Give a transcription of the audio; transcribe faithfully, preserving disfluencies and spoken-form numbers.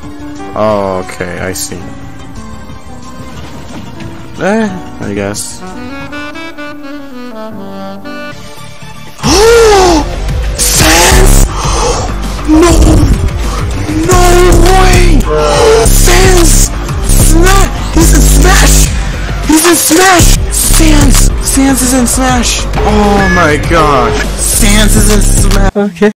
Oh, okay, I see. Eh, I guess. Sans! No! No way! Sans! Smash! He's in Smash! He's in Smash! Sans! Sans is in Smash! Oh my gosh! Sans is in Smash! Okay.